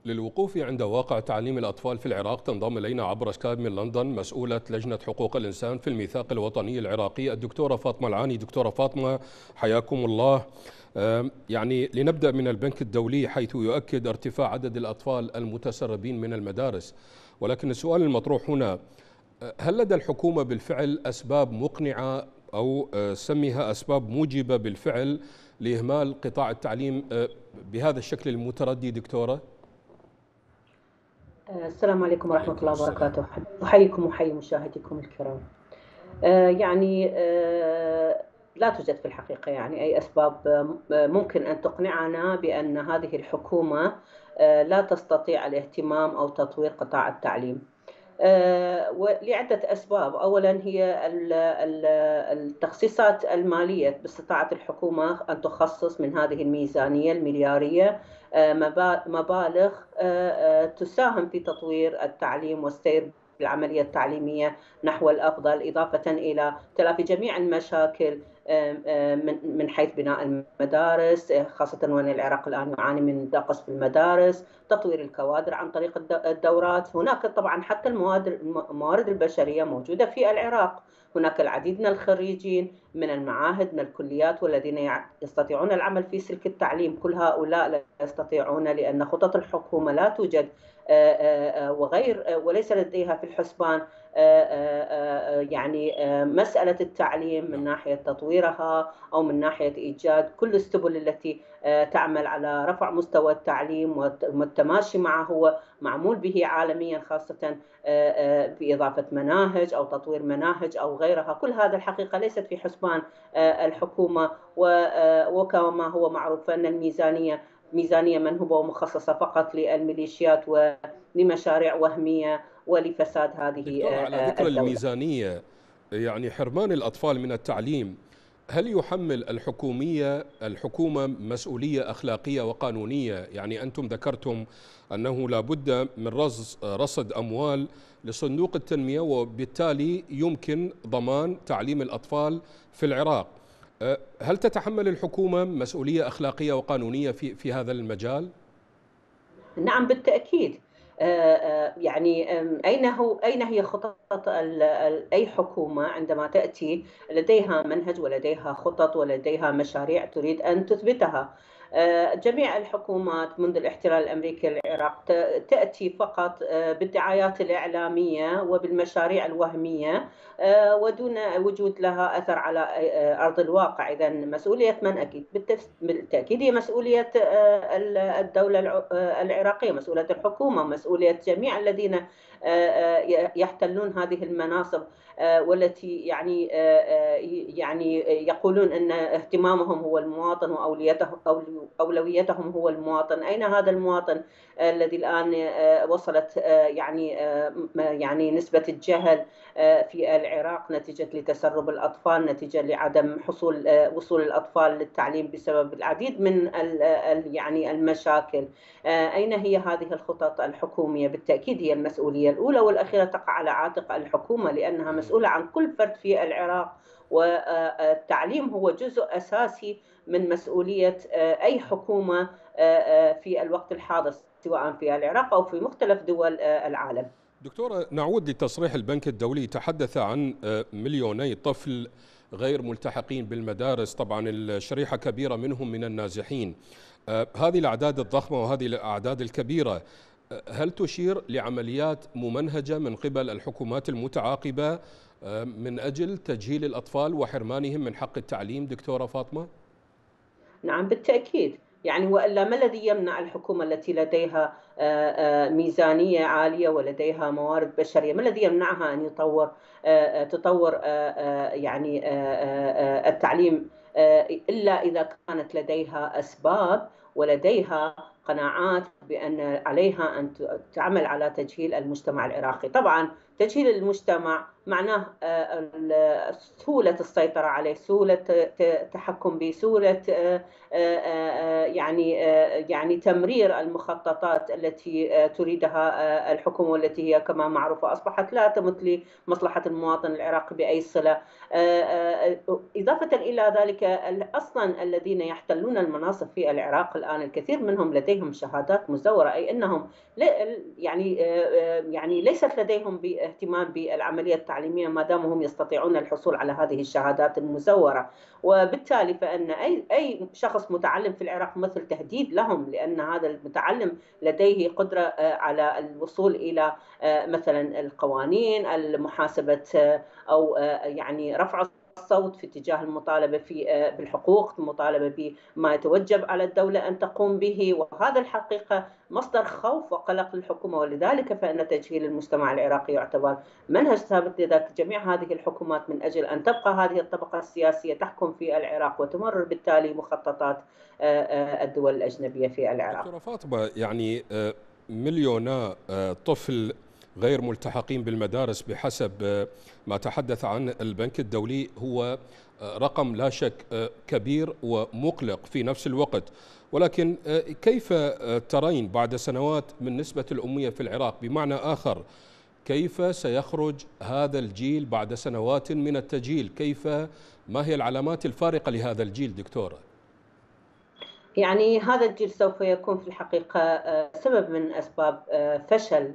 للوقوف عند واقع تعليم الأطفال في العراق تنضم إلينا عبر سكايب من لندن مسؤولة لجنة حقوق الإنسان في الميثاق الوطني العراقي الدكتورة فاطمة العاني. دكتورة فاطمة، حياكم الله. يعني لنبدأ من البنك الدولي حيث يؤكد ارتفاع عدد الأطفال المتسربين من المدارس، ولكن السؤال المطروح هنا، هل لدى الحكومة بالفعل أسباب مقنعة أو سميها أسباب موجبة بالفعل لإهمال قطاع التعليم بهذا الشكل المتردي دكتورة؟ السلام عليكم ورحمة عليكم الله السلام. وبركاته. أحييكم وأحيي مشاهديكم الكرام. يعني لا توجد في الحقيقة يعني أي أسباب ممكن أن تقنعنا بأن هذه الحكومة لا تستطيع الاهتمام أو تطوير قطاع التعليم، ولعدة أسباب. أولا هي التخصيصات المالية. باستطاعة الحكومة أن تخصص من هذه الميزانية المليارية مبالغ تساهم في تطوير التعليم والسير بالعملية التعليمية نحو الأفضل، إضافة إلى تلافي جميع المشاكل من حيث بناء المدارس، خاصة وأن العراق الآن يعاني من نقص في المدارس، تطوير الكوادر عن طريق الدورات. هناك طبعا حتى الموارد البشرية موجودة في العراق، هناك العديد من الخريجين من المعاهد من الكليات والذين يستطيعون العمل في سلك التعليم. كل هؤلاء لا يستطيعون لأن خطط الحكومة لا توجد، وليس لديها في الحسبان يعني مسألة التعليم من ناحية تطويرها أو من ناحية إيجاد كل السبل التي تعمل على رفع مستوى التعليم والتماشي معه هو معمول به عالميا، خاصة بإضافة مناهج أو تطوير مناهج أو غيرها. كل هذا الحقيقة ليست في حسبان الحكومة، وكما هو معروف أن الميزانية ميزانية منهوبة ومخصصة فقط للميليشيات ولمشاريع وهمية ولفساد هذه دكتورة، على ذكر الدولة. الميزانية، يعني حرمان الأطفال من التعليم، هل يحمل الحكومة مسؤولية أخلاقية وقانونية؟ يعني أنتم ذكرتم أنه لا بد من رصد أموال لصندوق التنمية، وبالتالي يمكن ضمان تعليم الأطفال في العراق. هل تتحمل الحكومة مسؤولية أخلاقية وقانونية في هذا المجال؟ نعم بالتأكيد. يعني أين هي خطط أي حكومة عندما تأتي لديها منهج ولديها خطط ولديها مشاريع تريد أن تثبتها؟ جميع الحكومات منذ الاحتلال الأمريكي للعراق تأتي فقط بالدعايات الإعلامية وبالمشاريع الوهمية ودون وجود لها أثر على أرض الواقع. إذا مسؤولية من؟ أكيد بالتأكيد هي مسؤولية الدولة العراقية، مسؤولية الحكومة، مسؤولية جميع الذين يحتلون هذه المناصب، والتي يعني يقولون أن اهتمامهم هو المواطن وأولويتهم هو المواطن. أين هذا المواطن الذي الآن وصلت يعني نسبة الجهل في العراق نتيجة لتسرب الأطفال، نتيجة لعدم وصول الأطفال للتعليم بسبب العديد من يعني المشاكل. أين هي هذه الخطط الحكومية؟ بالتأكيد هي المسؤولية الأولى والأخيرة تقع على عاتق الحكومة، لأنها مسؤولة عن كل فرد في العراق، والتعليم هو جزء أساسي من مسؤولية أي حكومة في الوقت الحاضر، سواء في العراق أو في مختلف دول العالم. دكتورة، نعود لتصريح البنك الدولي، تحدث عن 2 مليون طفل غير ملتحقين بالمدارس، طبعا الشريحة كبيرة منهم من النازحين. هذه الأعداد الضخمة وهذه الأعداد الكبيرة، هل تشير لعمليات ممنهجة من قبل الحكومات المتعاقبة من أجل تجهيل الأطفال وحرمانهم من حق التعليم دكتورة فاطمة؟ نعم بالتأكيد. يعني وإلا ما الذي يمنع الحكومة التي لديها ميزانية عالية ولديها موارد بشرية، ما الذي يمنعها أن تطور يعني التعليم، إلا إذا كانت لديها أسباب ولديها قناعات بأن عليها أن تعمل على تجهيل المجتمع العراقي. طبعا تجهيل المجتمع معناه سهولة السيطرة عليه، سهولة التحكم به، سهولة يعني تمرير المخططات التي تريدها الحكومة، والتي هي كما معروفة أصبحت لا تمت لمصلحة المواطن العراقي بأي صلة. إضافة إلى ذلك، أصلا الذين يحتلون المناصب في العراق الآن الكثير منهم لديهم شهادات مزورة، أي أنهم يعني ليست لديهم اهتمام بالعملية التعليمية ما دام هم يستطيعون الحصول على هذه الشهادات المزورة. وبالتالي فإن أي شخص متعلم في العراق مثل تهديد لهم، لأن هذا المتعلم لديه قدرة على الوصول إلى مثلا القوانين، المحاسبة أو يعني رفع الصوت في اتجاه المطالبة بالحقوق، المطالبة بما يتوجب على الدولة أن تقوم به. وهذا الحقيقة مصدر خوف وقلق للحكومة، ولذلك فإن تجهيل المجتمع العراقي يعتبر منهج ثابت لدى جميع هذه الحكومات من أجل أن تبقى هذه الطبقة السياسية تحكم في العراق وتمرر بالتالي مخططات الدول الأجنبية في العراق. دكتورة فاطمة، يعني مليونا طفل غير ملتحقين بالمدارس بحسب ما تحدث عنه البنك الدولي هو رقم لا شك كبير ومقلق في نفس الوقت، ولكن كيف ترين بعد سنوات من نسبة الأمية في العراق؟ بمعنى آخر، كيف سيخرج هذا الجيل بعد سنوات من التجهيل؟ ما هي العلامات الفارقة لهذا الجيل دكتورة؟ يعني هذا الجيل سوف يكون في الحقيقة سبب من أسباب فشل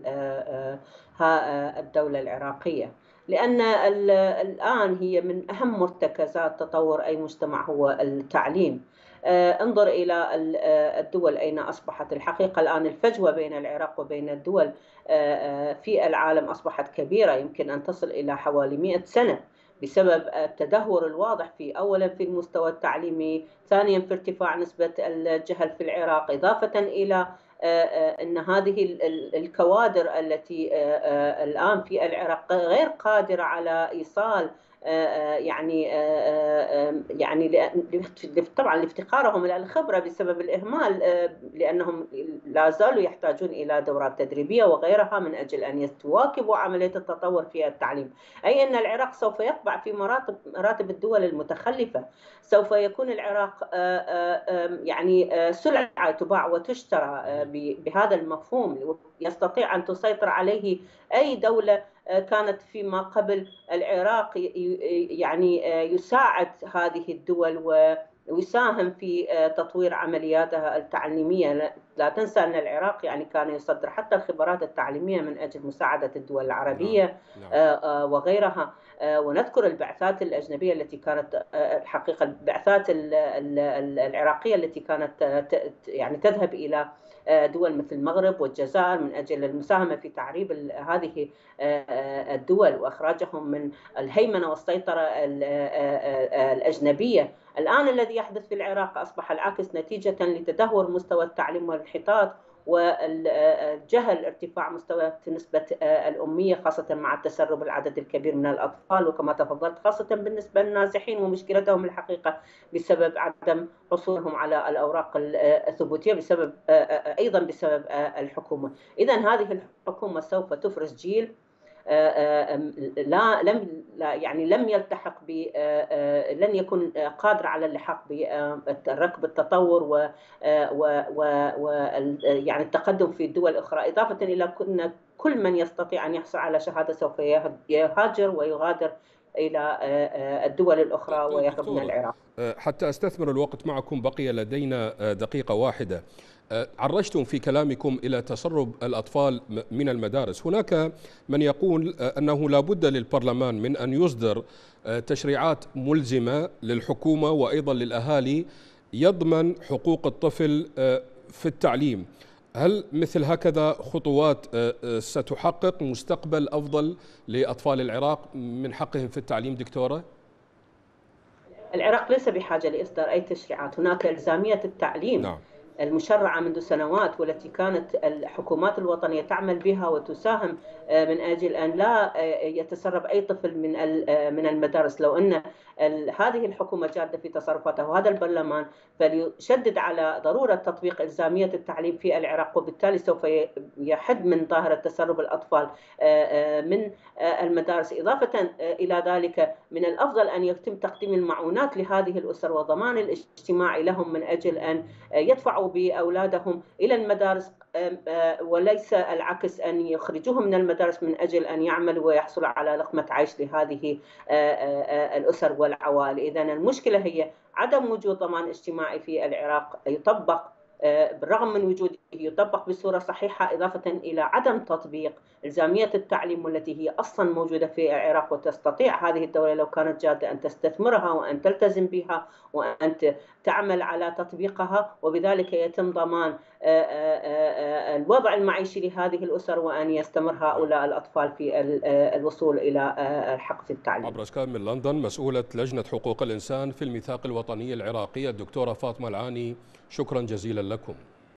الدولة العراقية، لأن الآن هي من أهم مرتكزات تطور أي مجتمع هو التعليم. انظر إلى الدول أين أصبحت. الحقيقة الآن الفجوة بين العراق وبين الدول في العالم أصبحت كبيرة، يمكن أن تصل إلى حوالي 100 سنة، بسبب التدهور الواضح أولا في المستوى التعليمي، ثانيا في ارتفاع نسبة الجهل في العراق، إضافة إلى أن هذه الكوادر التي الآن في العراق غير قادرة على إيصال يعني طبعا لافتقارهم الى الخبره بسبب الاهمال، لانهم لا زالوا يحتاجون الى دورات تدريبيه وغيرها من اجل ان يواكبوا عمليه التطور في التعليم. اي ان العراق سوف يقبع في مراتب الدول المتخلفه، سوف يكون العراق يعني سلعه تباع وتشترى بهذا المفهوم، يستطيع ان تسيطر عليه اي دوله كانت فيما قبل العراق يعني يساعد هذه الدول ويساهم في تطوير عملياتها التعليمية. لا تنسى أن العراق يعني كان يصدر حتى الخبرات التعليمية من أجل مساعدة الدول العربية وغيرها. ونذكر البعثات الأجنبية التي كانت الحقيقة البعثات العراقية التي كانت يعني تذهب إلى دول مثل المغرب والجزائر من أجل المساهمة في تعريب هذه الدول وإخراجهم من الهيمنة والسيطرة الأجنبية. الآن الذي يحدث في العراق أصبح العكس، نتيجة لتدهور مستوى التعليم والانحطاط والجهل، ارتفاع مستوى نسبة الأمية خاصة مع التسرب العدد الكبير من الأطفال، وكما تفضلت خاصة بالنسبة للنازحين ومشكلتهم الحقيقة بسبب عدم حصولهم على الأوراق الثبوتية أيضا بسبب الحكومة. إذن هذه الحكومة سوف تفرز جيل لم يلتحق لن يكون قادر على اللحاق بركب التطور يعني التقدم في الدول الأخرى، إضافة إلى أن كل من يستطيع أن يحصل على شهادة سوف يهاجر ويغادر إلى الدول الأخرى ويهرب من العراق. حتى أستثمر الوقت معكم، بقي لدينا دقيقة واحدة. عرجتم في كلامكم إلى تسرب الأطفال من المدارس. هناك من يقول أنه لا بد للبرلمان من أن يصدر تشريعات ملزمة للحكومة وأيضا للأهالي يضمن حقوق الطفل في التعليم. هل مثل هكذا خطوات ستحقق مستقبل أفضل لأطفال العراق من حقهم في التعليم دكتورة؟ العراق ليس بحاجة لإصدار أي تشريعات، هناك إلزامية التعليم. نعم. المشرعة منذ سنوات والتي كانت الحكومات الوطنية تعمل بها وتساهم من أجل أن لا يتسرب أي طفل من المدارس. لو أن هذه الحكومة جادة في تصرفاتها وهذا البرلمان فليشدد على ضرورة تطبيق إلزامية التعليم في العراق، وبالتالي سوف يحد من ظاهرة تسرب الأطفال من المدارس. إضافة إلى ذلك من الأفضل أن يتم تقديم المعونات لهذه الأسر وضمان الاجتماع لهم من أجل أن يدفعوا بأولادهم إلى المدارس، وليس العكس أن يخرجوهم من المدارس من أجل أن يعملوا ويحصلوا على لقمة عيش لهذه الأسر والعوائل. إذن المشكلة هي عدم وجود ضمان اجتماعي في العراق يطبق بالرغم من وجوده يطبق بصورة صحيحة، إضافة إلى عدم تطبيق إلزامية التعليم والتي هي أصلا موجودة في العراق، وتستطيع هذه الدولة لو كانت جادة أن تستثمرها وأن تلتزم بها وأن تعمل على تطبيقها، وبذلك يتم ضمان الوضع المعيشي لهذه الأسر، وأن يستمر هؤلاء الأطفال في الوصول إلى الحق في التعليم. عبر سكايب من لندن مسؤولة لجنة حقوق الإنسان في الميثاق الوطني العراقي الدكتورة فاطمة العاني، شكرا جزيلا لكم.